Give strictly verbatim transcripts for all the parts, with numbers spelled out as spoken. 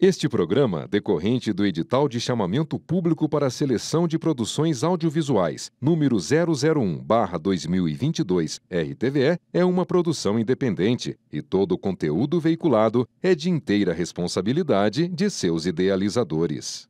Este programa, decorrente do edital de chamamento público para a seleção de produções audiovisuais, número zero zero um barra dois mil e vinte e dois, R T V E, é uma produção independente e todo o conteúdo veiculado é de inteira responsabilidade de seus idealizadores.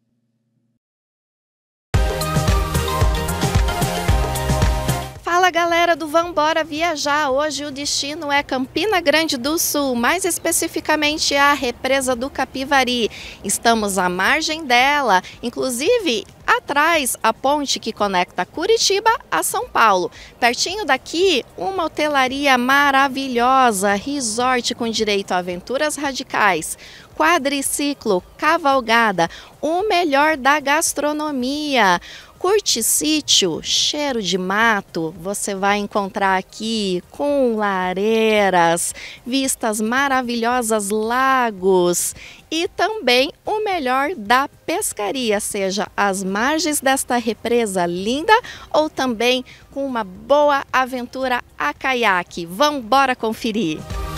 Fala galera do Vambora Viajar, hoje o destino é Campina Grande do Sul, mais especificamente a Represa do Capivari. Estamos à margem dela, inclusive atrás a ponte que conecta Curitiba a São Paulo. Pertinho daqui, uma hotelaria maravilhosa, resort com direito a aventuras radicais, quadriciclo, cavalgada, o melhor da gastronomia. Curte sítio, cheiro de mato, você vai encontrar aqui com lareiras, vistas maravilhosas, lagos e também o melhor da pescaria, seja às margens desta represa linda ou também com uma boa aventura a caiaque. Vamos embora conferir!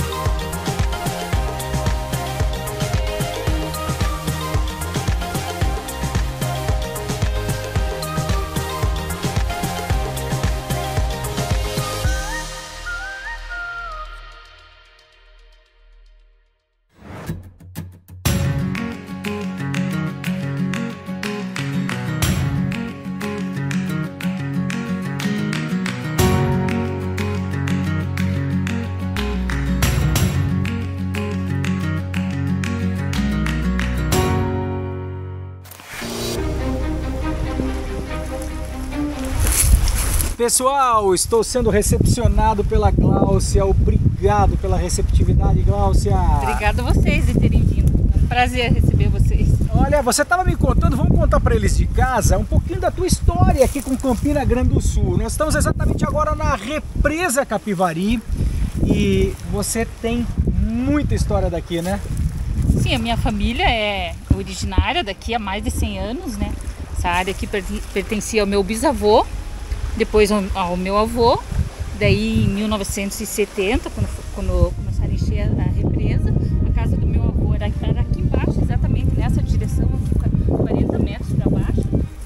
Pessoal, estou sendo recepcionado pela Gláucia. Obrigado pela receptividade, Gláucia. Obrigado a vocês de terem vindo. É um prazer receber vocês. Olha, você estava me contando, vamos contar para eles de casa um pouquinho da tua história aqui com Campina Grande do Sul. Nós estamos exatamente agora na Represa Capivari e você tem muita história daqui, né? Sim, a minha família é originária daqui há mais de cem anos, né? Essa área aqui pertencia ao meu bisavô, depois ao meu avô. Daí em mil novecentos e setenta, quando, quando começaram a encher a represa, a casa do meu avô era, era aqui embaixo, exatamente nessa direção, aqui, quarenta metros para baixo.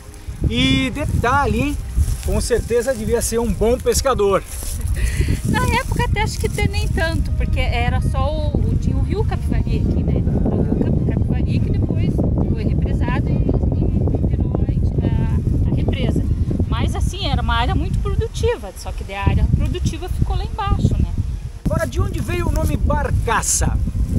E detalhe, hein? Com certeza devia ser um bom pescador. Na época até acho que nem tanto, porque era só o, tinha o rio Capivari aqui, né? O rio Capivari que depois foi represado e, e virou a, a represa. Mas assim, era uma área muito produtiva, só que a área produtiva ficou lá embaixo, né? Agora, de onde veio o nome Barcaça?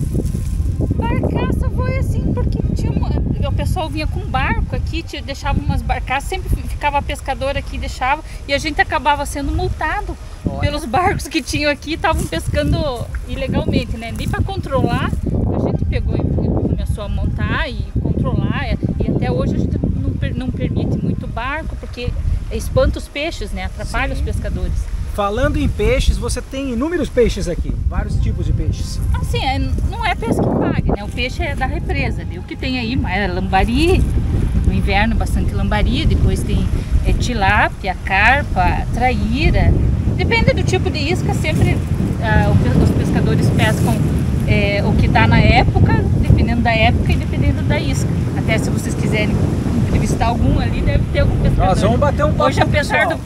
Barcaça foi assim, porque tinha uma, o pessoal vinha com barco aqui, tinha, deixava umas barcaças, sempre ficava pescador aqui, deixava, e a gente acabava sendo multado. Olha. Pelos barcos que tinham aqui, estavam pescando ilegalmente, né? Nem para controlar, a gente pegou e começou a montar e controlar, e até hoje a gente não, não permite muito barco, porque espanta os peixes, né? Atrapalha Sim. os pescadores. Falando em peixes, você tem inúmeros peixes aqui, vários tipos de peixes. Assim, é, não é pesca que paga, né? O peixe é da represa, né? O que tem aí é lambari, no inverno bastante lambari, depois tem é, tilápia, carpa, traíra. Depende do tipo de isca, sempre ah, os pescadores pescam é, o que dá na época, dependendo da época e dependendo da isca. Até se vocês quiserem entrevistar algum ali, deve ter algum pescador. Nós vamos bater um papo. Hoje, apesar do...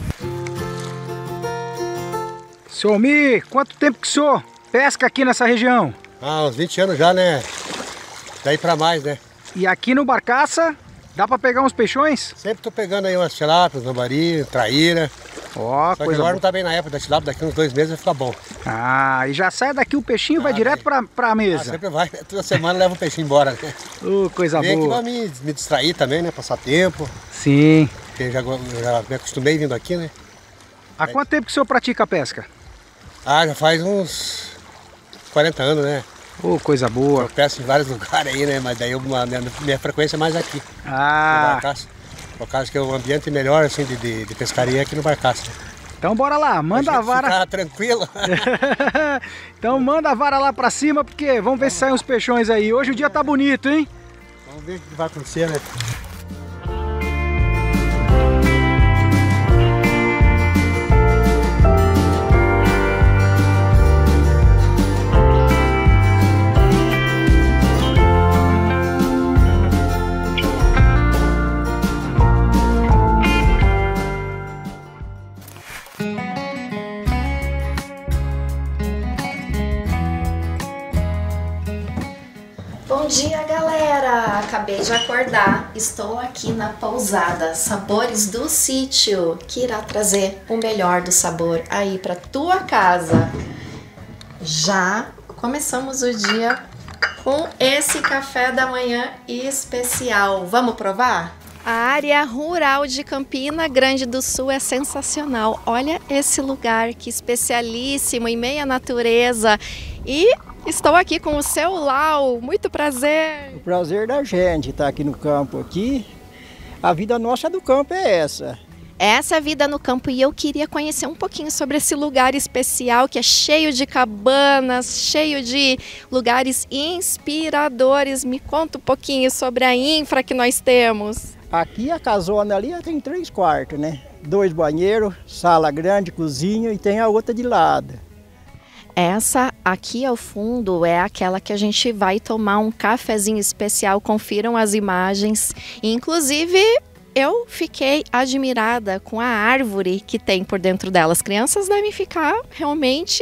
Seu Almir, quanto tempo que o senhor pesca aqui nessa região? Ah, uns vinte anos já, né? Daí pra mais, né? E aqui no Barcaça, dá pra pegar uns peixões? Sempre tô pegando aí umas tilápias, lambari, traíra. Ó, oh, Só que agora boa. Não tá bem na época da tilápia, daqui uns dois meses vai ficar bom. Ah, e já sai daqui o peixinho e ah, vai direto pra, pra mesa? Ah, sempre vai, toda semana leva o peixinho embora, né? Uh, coisa Vem boa. aqui pra me, me distrair também, né? Passar tempo. Sim. Porque eu já, eu já me acostumei vindo aqui, né? Há é. quanto tempo que o senhor pratica a pesca? Ah, já faz uns quarenta anos, né? Oh, coisa boa. Eu pesco em vários lugares aí, né? Mas daí eu, minha, minha frequência é mais aqui. Ah. No Barcaça. Por causa que o ambiente melhor assim, de, de, de pescaria é aqui no Barcaça. Então bora lá, manda a, a vara. Ficar tranquilo. Então manda a vara lá pra cima, porque vamos ver se saem uns peixões aí. Hoje o dia tá bonito, hein? Vamos ver o que vai acontecer, né? dia, galera! Acabei de acordar. Estou aqui na pousada Sabores do Sítio, que irá trazer o melhor do sabor aí para tua casa. Já começamos o dia com esse café da manhã especial. Vamos provar? A área rural de Campina Grande do Sul é sensacional. Olha esse lugar, que especialíssimo, em meia natureza. E estou aqui com o seu Lau. Muito prazer. O prazer da gente estar aqui no campo aqui. A vida nossa do campo é essa. Essa é a vida no campo e eu queria conhecer um pouquinho sobre esse lugar especial que é cheio de cabanas, cheio de lugares inspiradores. Me conta um pouquinho sobre a infra que nós temos. Aqui a casona ali tem três quartos, né? Dois banheiros, sala grande, cozinha e tem a outra de lado. Essa aqui ao fundo é aquela que a gente vai tomar um cafezinho especial. Confiram as imagens. Inclusive, eu fiquei admirada com a árvore que tem por dentro dela. As crianças devem ficar realmente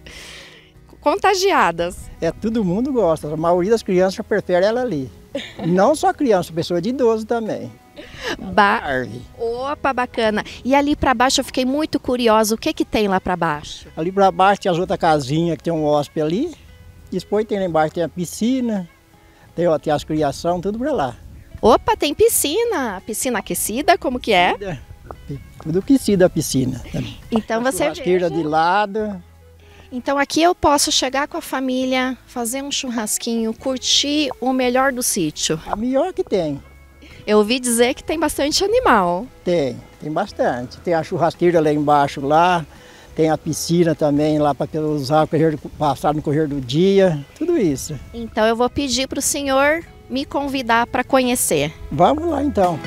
contagiadas. É, todo mundo gosta. A maioria das crianças prefere ela ali. Não só criança, pessoa de idoso também. Ba Opa, bacana. E ali para baixo eu fiquei muito curiosa. O que que tem lá para baixo? Ali para baixo tem as outras casinhas que tem um hóspede ali. Depois tem lá embaixo tem a piscina, tem, ó, tem as criação, tudo para lá. Opa, tem piscina. Piscina aquecida, como que é? Tudo aquecido a piscina. Então você veja. De lado. Então aqui eu posso chegar com a família, fazer um churrasquinho, curtir o melhor do sítio. A melhor que tem. Eu ouvi dizer que tem bastante animal. Tem, tem bastante. Tem a churrasqueira lá embaixo lá, tem a piscina também lá para usar, passar no correr do dia, tudo isso. Então eu vou pedir para o senhor me convidar para conhecer. Vamos lá então.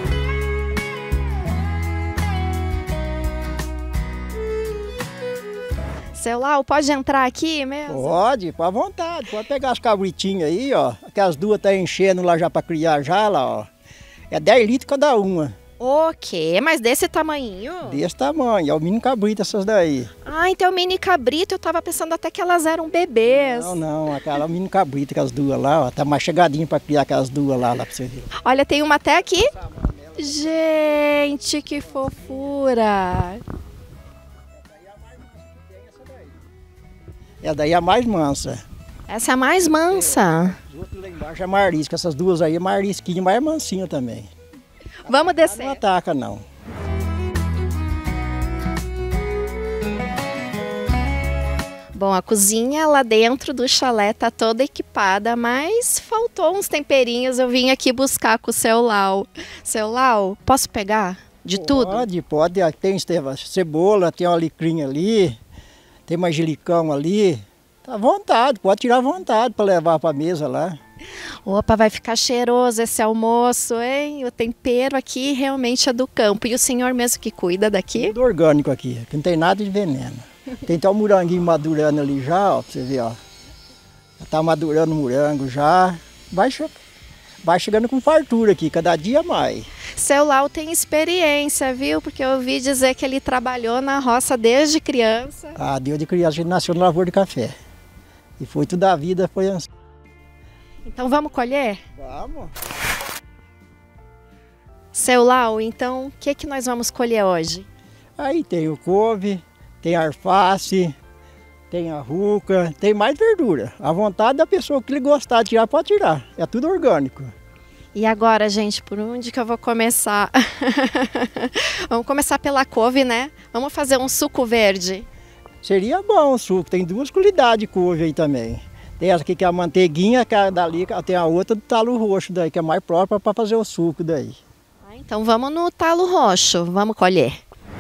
Seu Lau, pode entrar aqui mesmo? Pode, com à vontade. Pode pegar as cabritinhas aí, ó. Que as duas tá enchendo lá já para criar já, lá, ó. É dez litros cada uma. O quê? Mas desse tamanhinho? Desse tamanho, é o mini cabrito essas daí. Ah, então o mini cabrito, eu tava pensando até que elas eram bebês. Não, não, aquela mini cabrito com as duas lá, ó. Tá mais chegadinho para criar aquelas duas lá, lá pra você ver. Olha, tem uma até aqui. Gente, que fofura. Essa daí é a mais mansa. Essa é a mais mansa. Os outros lá embaixo é marisca, essas duas aí é marisquinha, mas é mansinha também. Vamos descer. Não ataca não. Bom, a cozinha lá dentro do chalé tá toda equipada, mas faltou uns temperinhos. Eu vim aqui buscar com o seu Lau. Seu Lau, posso pegar de tudo? Pode, pode. Tem cebola, tem um alecrim ali, tem manjericão ali. Tá à vontade, pode tirar à vontade para levar para a mesa lá. Opa, vai ficar cheiroso esse almoço, hein? O tempero aqui realmente é do campo. E o senhor mesmo que cuida daqui? Tudo orgânico aqui, aqui não tem nada de veneno. Tem até um moranguinho madurando ali já, ó, pra você ver, ó. Já tá madurando o morango já. Vai, che vai chegando com fartura aqui, cada dia mais. Seu Lau tem experiência, viu? Porque eu ouvi dizer que ele trabalhou na roça desde criança. Ah, desde criança, ele nasceu no lavoura de café. E foi toda a vida, foi assim. Então vamos colher? Vamos. Seu Lau, então o que, que nós vamos colher hoje? Aí tem o couve, tem a alface, tem a ruca, tem mais verdura. À vontade da pessoa que ele gostar de tirar, pode tirar. É tudo orgânico. E agora, gente, por onde que eu vou começar? Vamos começar pela couve, né? Vamos fazer um suco verde. Seria bom o suco, tem duas qualidades de couve aí também. Tem essa aqui que é a manteiguinha, que é dali, tem a outra do talo roxo daí, que é mais própria para fazer o suco daí. Ah, então vamos no talo roxo, vamos colher.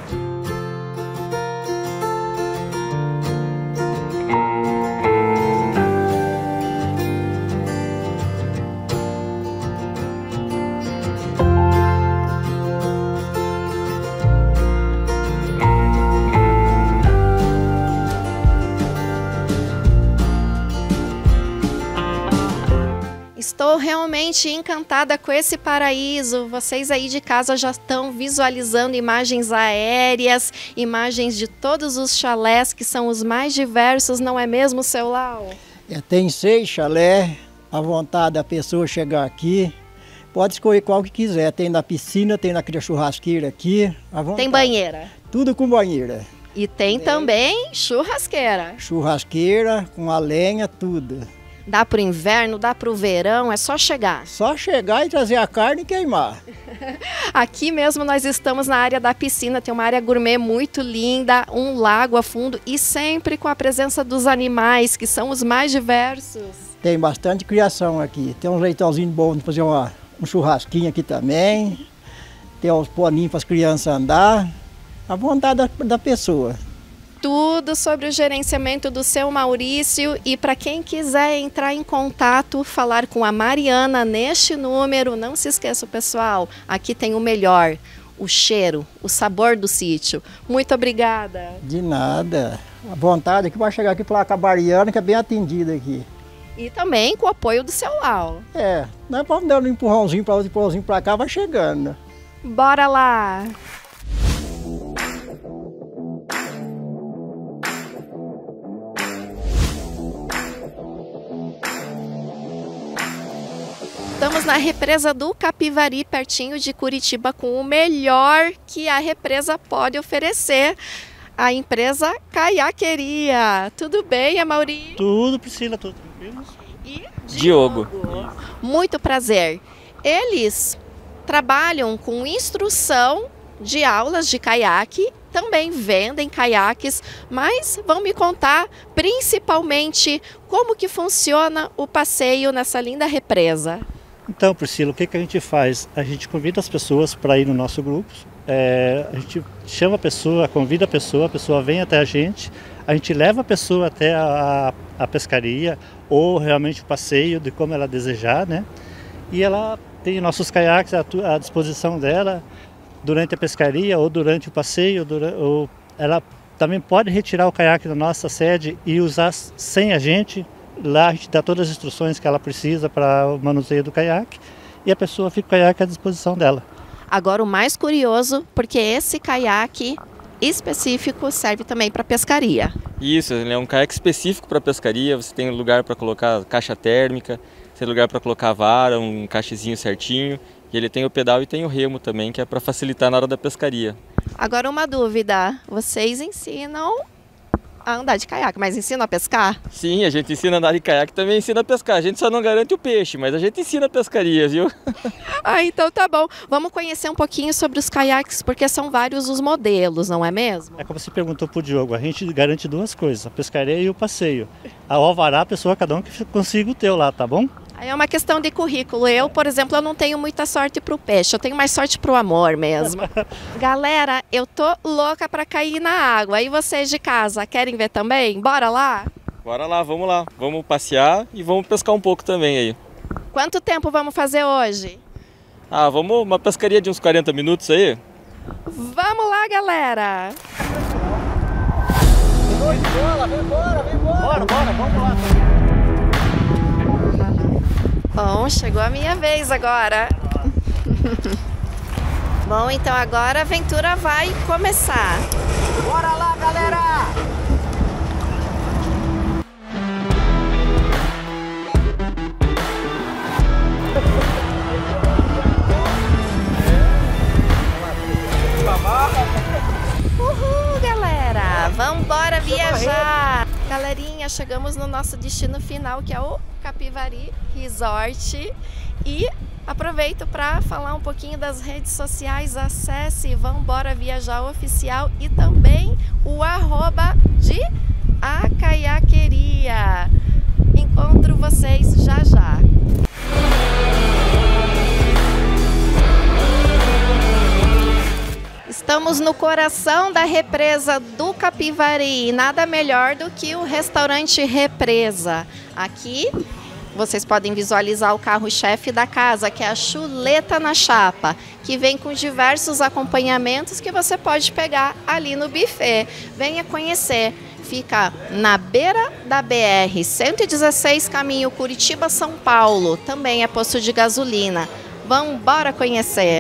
Estou realmente encantada com esse paraíso. Vocês aí de casa já estão visualizando imagens aéreas, imagens de todos os chalés que são os mais diversos, não é mesmo, seu Lau? É, tem seis chalés, à vontade da pessoa chegar aqui. Pode escolher qual que quiser. Tem na piscina, tem naquela churrasqueira aqui. À vontade. Tem banheira? Tudo com banheira. E tem também churrasqueira. Churrasqueira, com a lenha, tudo. Dá para o inverno, dá para o verão, é só chegar. Só chegar e trazer a carne e queimar. Aqui mesmo nós estamos na área da piscina, tem uma área gourmet muito linda, um lago a fundo e sempre com a presença dos animais, que são os mais diversos. Tem bastante criação aqui. Tem uns leitãozinhos bons para fazer uma, um churrasquinho aqui também. Tem uns poninhos para as crianças andar. À vontade da, da pessoa. Tudo sobre o gerenciamento do seu Maurício, e para quem quiser entrar em contato, falar com a Mariana neste número, não se esqueça, pessoal, aqui tem o melhor, o cheiro, o sabor do sítio. Muito obrigada. De nada. À vontade que vai chegar aqui para a Mariana, que é bem atendida aqui. E também com o apoio do seu Lau. É, nós vamos dando um empurrãozinho para outro, empurrãozinho para cá, vai chegando. Bora lá! Estamos na represa do Capivari, pertinho de Curitiba, com o melhor que a represa pode oferecer. A empresa Caiaqueria. Tudo bem, Amaury? Tudo, Priscila, tudo tranquilo. E Diogo. Diogo. Muito prazer. Eles trabalham com instrução de aulas de caiaque, também vendem caiaques, mas vão me contar principalmente como que funciona o passeio nessa linda represa. Então, Priscila, o que, que a gente faz? A gente convida as pessoas para ir no nosso grupo, é, a gente chama a pessoa, convida a pessoa, a pessoa vem até a gente, a gente leva a pessoa até a, a pescaria ou realmente o passeio de como ela desejar, né? E ela tem nossos caiaques à, à disposição dela durante a pescaria ou durante o passeio, durante, ou ela também pode retirar o caiaque da nossa sede e usar sem a gente. Lá a gente dá todas as instruções que ela precisa para o manuseio do caiaque e a pessoa fica com o caiaque à disposição dela. Agora o mais curioso, porque esse caiaque específico serve também para pescaria. Isso, ele é um caiaque específico para pescaria, você tem lugar para colocar caixa térmica, tem lugar para colocar vara, um cachezinho certinho, e ele tem o pedal e tem o remo também, que é para facilitar na hora da pescaria. Agora uma dúvida, vocês ensinam a andar de caiaque, mas ensina a pescar? Sim, a gente ensina a andar de caiaque, também ensina a pescar. A gente só não garante o peixe, mas a gente ensina a pescaria, viu? Ah, então tá bom. Vamos conhecer um pouquinho sobre os caiaques, porque são vários os modelos, não é mesmo? É como você perguntou pro Diogo, a gente garante duas coisas, a pescaria e o passeio. A alvará, a pessoa, cada um que consiga o teu lá, tá bom? Aí é uma questão de currículo. Eu, por exemplo, eu não tenho muita sorte pro peixe, eu tenho mais sorte pro amor mesmo. Galera, eu tô louca pra cair na água. E vocês de casa, querem ver também? Bora lá? Bora lá, vamos lá. Vamos passear e vamos pescar um pouco também aí. Quanto tempo vamos fazer hoje? Ah, vamos uma pescaria de uns quarenta minutos aí? Vamos lá, galera! Vem embora, vem embora, vem embora! Bora, bora, vamos lá! Bom, chegou a minha vez agora. Bom, então agora a aventura vai começar. Bora lá, galera! Uhul, galera! Vambora viajar! Galerinha, chegamos no nosso destino final, que é o Capivari Resort. E aproveito para falar um pouquinho das redes sociais. Acesse Vambora Viajar Oficial e também o arroba de A Caiaqueria. Encontro vocês já já. Estamos no coração da represa do Capivari, nada melhor do que o restaurante Represa. Aqui vocês podem visualizar o carro-chefe da casa, que é a chuleta na chapa, que vem com diversos acompanhamentos que você pode pegar ali no buffet. Venha conhecer. Fica na beira da B R cento e dezesseis, caminho Curitiba-São Paulo. Também é posto de gasolina. Vamos embora conhecer.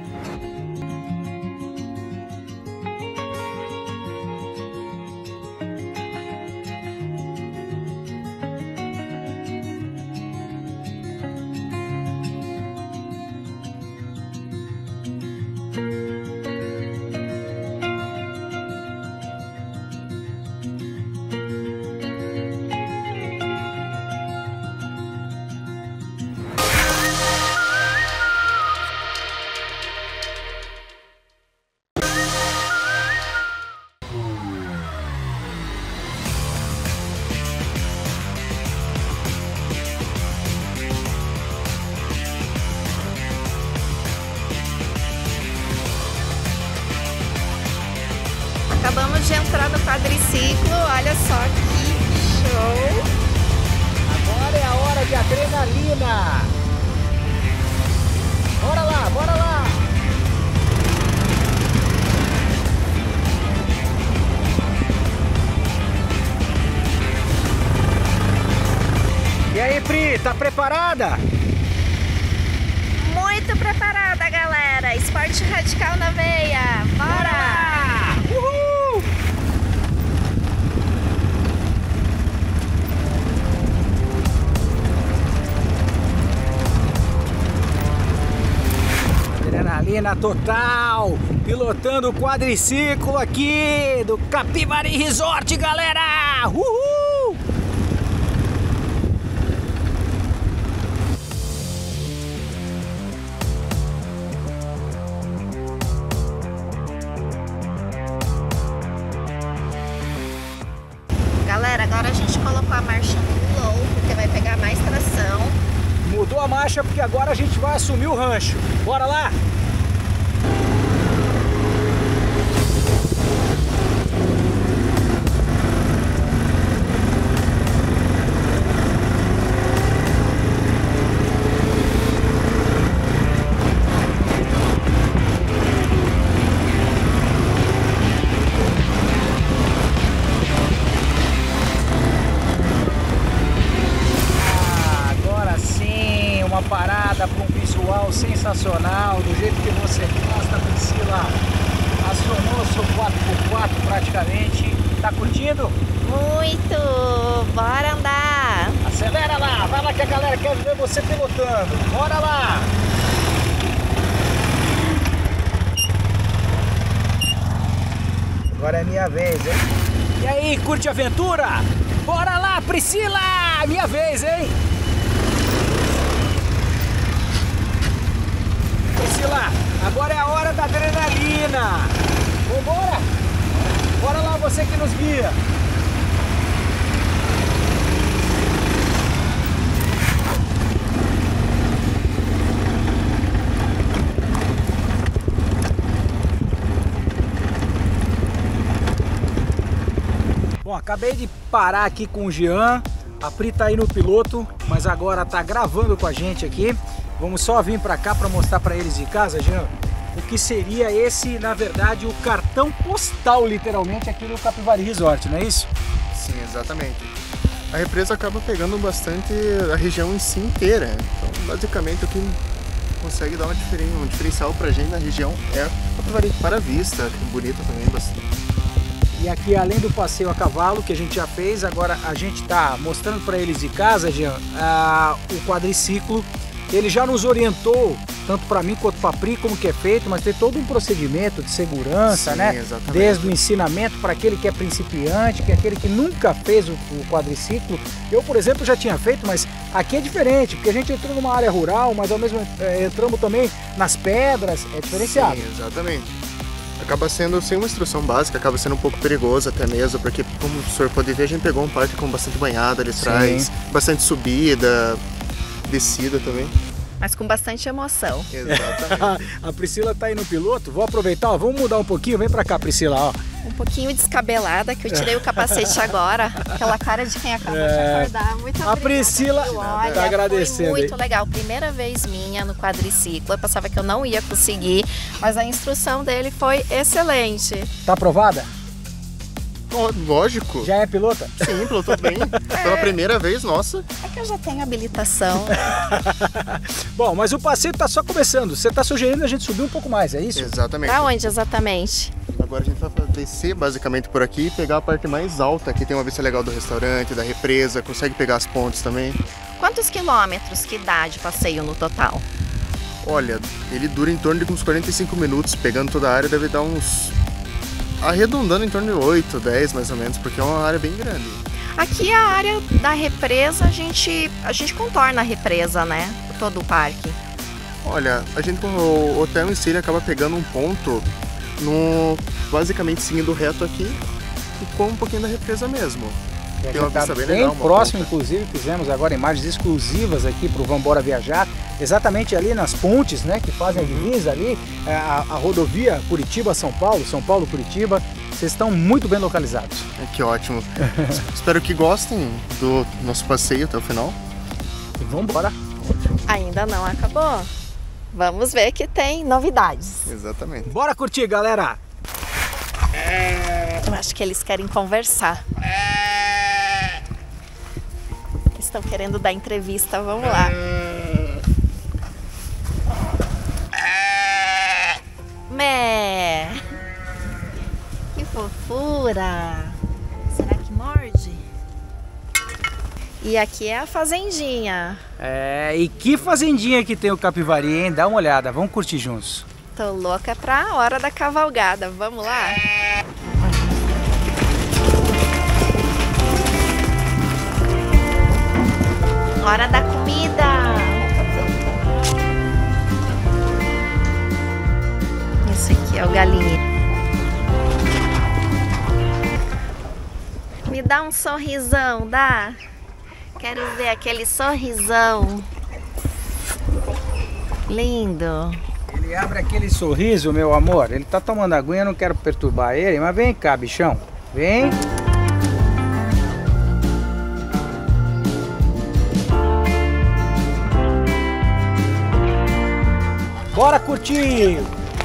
quadriciclo, olha só que show! Agora é a hora de adrenalina! Bora lá, bora lá! E aí, Pri, tá preparada? Muito preparada, galera! Esporte radical na veia! Bora! Uhul! Adrenalina total! Pilotando o quadriciclo aqui do Capivari Resort, galera! Uhul! Galera, agora a gente colocou a marcha no low, porque vai pegar mais tração. Mudou a marcha porque agora a gente vai assumir o rancho. Bora lá? Parada para um visual sensacional, do jeito que você gosta, Priscila. Acionou seu quatro por quatro praticamente. Tá curtindo? Muito! Bora andar! Acelera lá, vai lá que a galera quer ver você pilotando. Bora lá! Agora é minha vez, hein? E aí, curte a aventura? Bora lá, Priscila! Minha vez, hein? Priscila, agora é a hora da adrenalina. Vambora? Bora lá, você que nos guia. Bom, acabei de parar aqui com o Jean. A Pri tá aí no piloto, mas agora tá gravando com a gente aqui. Vamos só vir para cá para mostrar para eles de casa, Jean, o que seria esse, na verdade, o cartão postal, literalmente, aqui do Capivari Resort, não é isso? Sim, exatamente. A represa acaba pegando bastante a região em si inteira. Então, basicamente, o que consegue dar uma diferen... um diferencial para a gente na região é o Capivari para a vista, bonito também, bastante. E aqui, além do passeio a cavalo, que a gente já fez, agora a gente está mostrando para eles de casa, Jean, uh, o quadriciclo. Ele já nos orientou, tanto para mim quanto para a Pri, como que é feito, mas tem todo um procedimento de segurança, Sim, né? Exatamente. Desde o ensinamento para aquele que é principiante, que é aquele que nunca fez o, o quadriciclo. Eu, por exemplo, já tinha feito, mas aqui é diferente, porque a gente entrou numa área rural, mas ao mesmo é, entramos também nas pedras, é diferenciado. Sim, exatamente. Acaba sendo, sem uma instrução básica, acaba sendo um pouco perigoso até mesmo, porque como o senhor pode ver, a gente pegou um parque com bastante banhada ali atrás, bastante subida, descida também. Mas com bastante emoção. Exatamente. A Priscila tá aí no piloto, vou aproveitar, ó, vamos mudar um pouquinho, vem pra cá, Priscila, ó. Um pouquinho descabelada, que eu tirei o capacete agora. Aquela cara de quem acabou é... de acordar. Muito obrigada. A Priscila Olha, tá agradecendo. Foi muito aí. legal. Primeira vez minha no quadriciclo. Eu pensava que eu não ia conseguir, mas a instrução dele foi excelente. Tá aprovada? Lógico. Já é pilota? Sim, pilotou bem. É. Pela primeira vez, nossa. É que eu já tenho habilitação. Bom, mas o passeio tá só começando. Você tá sugerindo a gente subir um pouco mais, é isso? Exatamente. Pra onde exatamente? Agora a gente vai descer basicamente por aqui e pegar a parte mais alta. Aqui tem uma vista legal do restaurante, da represa, consegue pegar as pontes também. Quantos quilômetros que dá de passeio no total? Olha, ele dura em torno de uns quarenta e cinco minutos. Pegando toda a área deve dar uns... arredondando em torno de oito, dez mais ou menos, porque é uma área bem grande. Aqui a área da represa, a gente, a gente contorna a represa, né? Por todo o parque. Olha, a gente com o hotel em si ele acaba pegando um ponto no basicamente seguindo reto aqui e com um pouquinho da represa mesmo. É, tem uma vista tá bem, bem legal, próximo, ponta. Inclusive fizemos agora imagens exclusivas aqui para o Vambora Viajar, exatamente ali nas pontes, né, que fazem a divisa ali, a, a rodovia Curitiba-São Paulo, São Paulo-Curitiba, Vocês estão muito bem localizados. É, que ótimo. Espero que gostem do nosso passeio até o final. E vamos embora. Ainda não acabou. Vamos ver que tem novidades. Exatamente. Bora curtir, galera! Eu acho que eles querem conversar. Estão querendo dar entrevista, vamos lá. Mé! Que fofura! Será que morde? E aqui é a fazendinha. É, e que fazendinha que tem o Capivari, hein? Dá uma olhada, vamos curtir juntos. Tô louca pra hora da cavalgada, vamos lá? Hora da comida! Esse aqui é o galinha. Me dá um sorrisão, dá? Quero ver aquele sorrisão. Lindo. Ele abre aquele sorriso, meu amor. Ele tá tomando aguinha, eu não quero perturbar ele, mas vem cá, bichão. Vem. Bora curtir!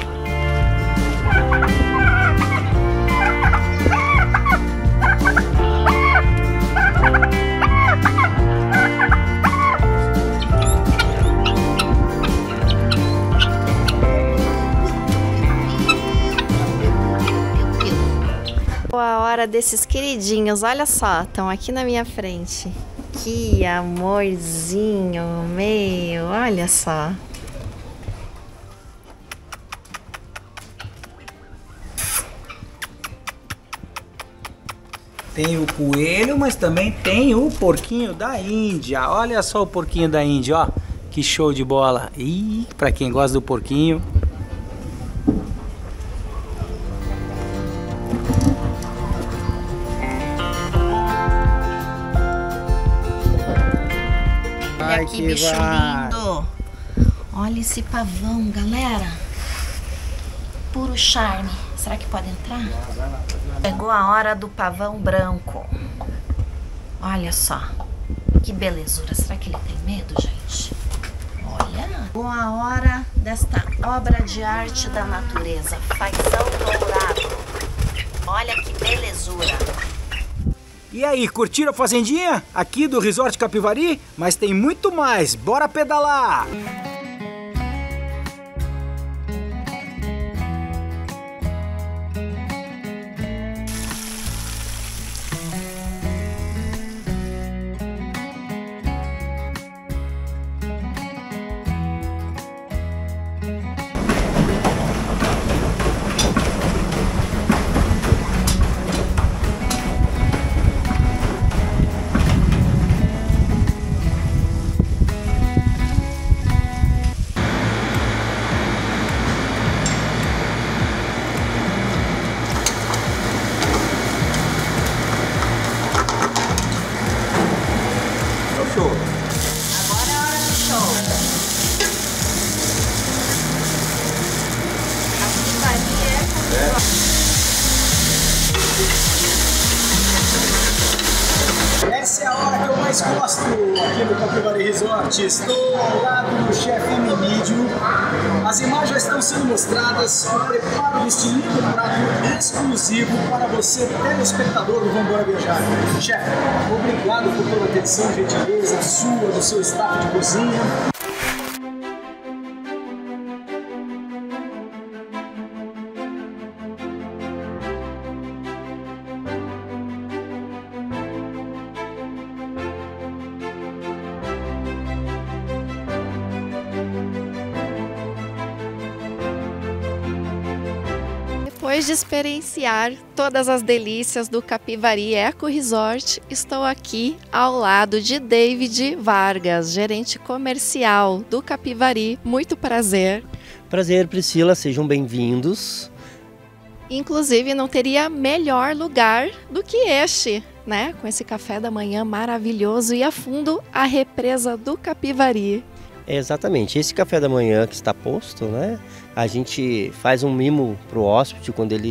A hora desses queridinhos, olha só, estão aqui na minha frente. Que amorzinho meu, olha só. Tem o coelho, mas também tem o porquinho da Índia. Olha só o porquinho da Índia, ó. Que show de bola. Ih, pra quem gosta do porquinho. Olha que bicho lindo. Olha esse pavão, galera. Puro charme. Será que pode entrar? Chegou a hora do pavão branco. Olha só. Que belezura. Será que ele tem medo, gente? Olha. Chegou a hora desta obra de arte da natureza. Fazão dourado. Olha que belezura. E aí, curtiram a fazendinha aqui do Resort Capivari? Mas tem muito mais. Bora pedalar! Essa é a hora que eu mais gosto aqui no Capivari Resort. Estou ao lado do chefe Emílio. As imagens estão sendo mostradas. O preparo deste lindo prato exclusivo para você, telespectador do Vambora Viajar. Chefe, obrigado por toda a atenção e gentileza sua, do seu staff de cozinha. Depois de experienciar todas as delícias do Capivari Eco Resort, estou aqui ao lado de David Vargas, gerente comercial do Capivari. Muito prazer. Prazer, Priscila, sejam bem-vindos. Inclusive, não teria melhor lugar do que este, né? Com esse café da manhã maravilhoso e a fundo a represa do Capivari. É exatamente, esse café da manhã que está posto, né? A gente faz um mimo para o hóspede quando ele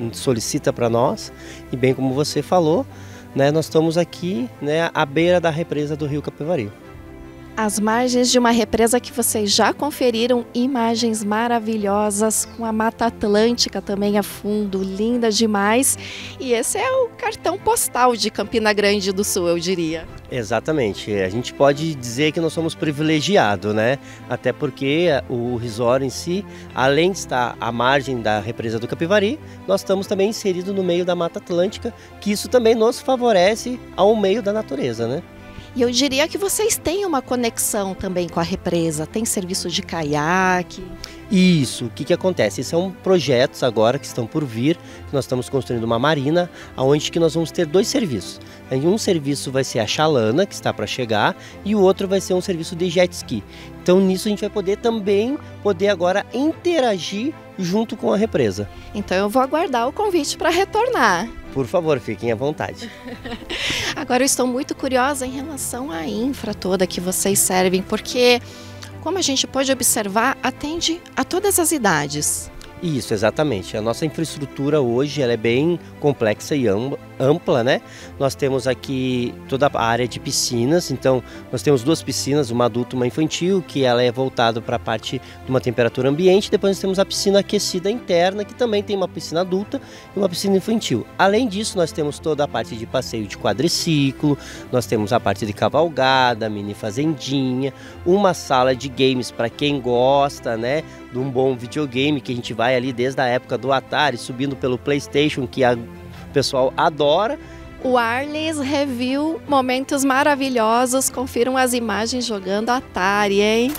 solicita para nós. E bem como você falou, né, nós estamos aqui, né, à beira da represa do Rio Capivari. As margens de uma represa que vocês já conferiram, imagens maravilhosas, com a Mata Atlântica também a fundo, linda demais. E esse é o cartão postal de Campina Grande do Sul, eu diria. Exatamente, a gente pode dizer que nós somos privilegiados, né? Até porque o resort em si, além de estar à margem da represa do Capivari, nós estamos também inseridos no meio da Mata Atlântica, que isso também nos favorece ao meio da natureza, né? E eu diria que vocês têm uma conexão também com a represa, tem serviço de caiaque. Isso, o que, que acontece? São projetos agora que estão por vir, que nós estamos construindo uma marina, onde que nós vamos ter dois serviços. Um serviço vai ser a chalana, que está para chegar, e o outro vai ser um serviço de jet ski. Então nisso a gente vai poder também, poder agora interagir junto com a represa. Então eu vou aguardar o convite para retornar. Por favor, fiquem à vontade. Agora eu estou muito curiosa em relação à infra toda que vocês servem, porque, como a gente pode observar, atende a todas as idades. Isso, exatamente. A nossa infraestrutura hoje ela é bem complexa e ampla, né? Nós temos aqui toda a área de piscinas, então nós temos duas piscinas, uma adulta e uma infantil, que ela é voltada para a parte de uma temperatura ambiente. Depois nós temos a piscina aquecida interna, que também tem uma piscina adulta e uma piscina infantil. Além disso, nós temos toda a parte de passeio de quadriciclo, nós temos a parte de cavalgada, mini fazendinha, uma sala de games para quem gosta, né, de um bom videogame, que a gente vai ali desde a época do Atari, subindo pelo PlayStation, que a, o pessoal adora. O Arles Review, momentos maravilhosos, confiram as imagens jogando Atari, hein?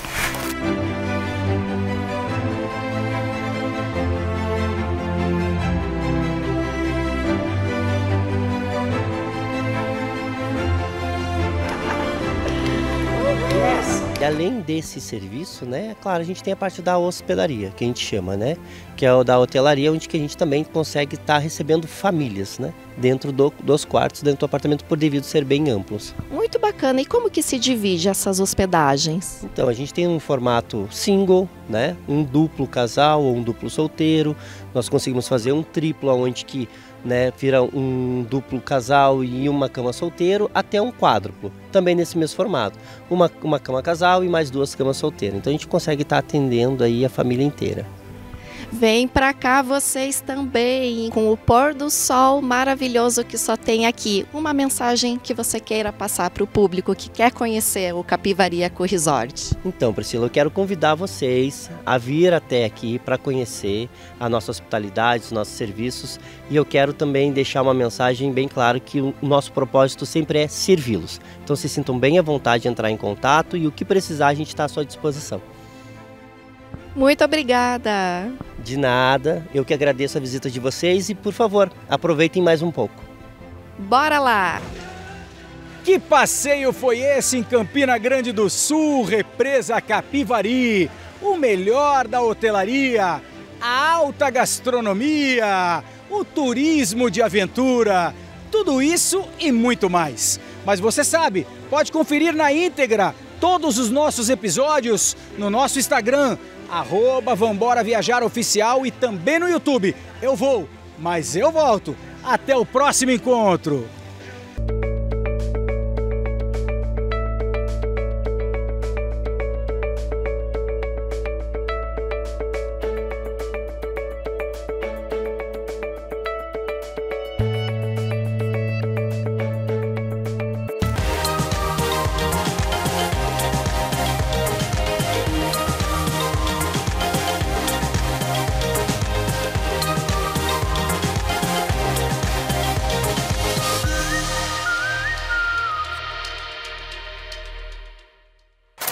E além desse serviço, né, claro, a gente tem a parte da hospedaria, que a gente chama, né, que é o da hotelaria, onde que a gente também consegue estar recebendo famílias, né, dentro do, dos quartos, dentro do apartamento, por devido ser bem amplos. Muito bacana. E como que se divide essas hospedagens? Então, a gente tem um formato single, né, um duplo casal ou um duplo solteiro. Nós conseguimos fazer um triplo, onde que, né, vira um duplo casal e uma cama solteiro, até um quádruplo, também nesse mesmo formato. Uma, uma cama casal e mais duas camas solteiras. Então a gente consegue estar atendendo aí a família inteira. Vem pra cá vocês também, com o pôr do sol maravilhoso que só tem aqui. Uma mensagem que você queira passar para o público que quer conhecer o Capivari Eco Resort. Então, Priscila, eu quero convidar vocês a vir até aqui para conhecer a nossa hospitalidade, os nossos serviços. E eu quero também deixar uma mensagem bem clara que o nosso propósito sempre é servi-los. Então se sintam bem à vontade de entrar em contato e o que precisar a gente está à sua disposição. Muito obrigada. De nada, eu que agradeço a visita de vocês e, por favor, aproveitem mais um pouco. Bora lá! Que passeio foi esse em Campina Grande do Sul, Represa Capivari? O melhor da hotelaria, a alta gastronomia, o turismo de aventura, tudo isso e muito mais. Mas você sabe, pode conferir na íntegra todos os nossos episódios no nosso Instagram, arroba Vambora Viajar Oficial, e também no YouTube. Eu vou, mas eu volto. Até o próximo encontro!